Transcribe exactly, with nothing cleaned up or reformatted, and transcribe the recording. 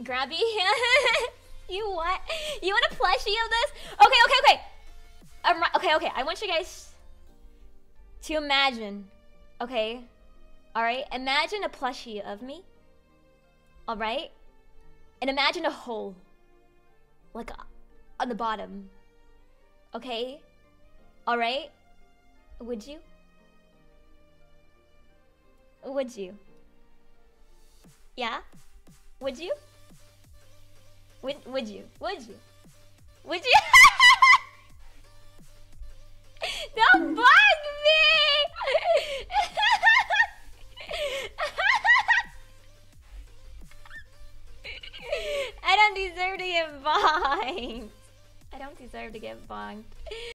Grabby? You what? You want a plushie of this? Okay, okay, okay. Um, okay, okay. I want you guys to imagine. Okay? Alright? Imagine a plushie of me. Alright? And imagine a hole. Like uh, on the bottom. Okay? Alright? Would you? Would you? Yeah? Would you? Would would you? Would you? Would you? Don't bug me! I don't deserve to get bonked. I don't deserve to get bonked.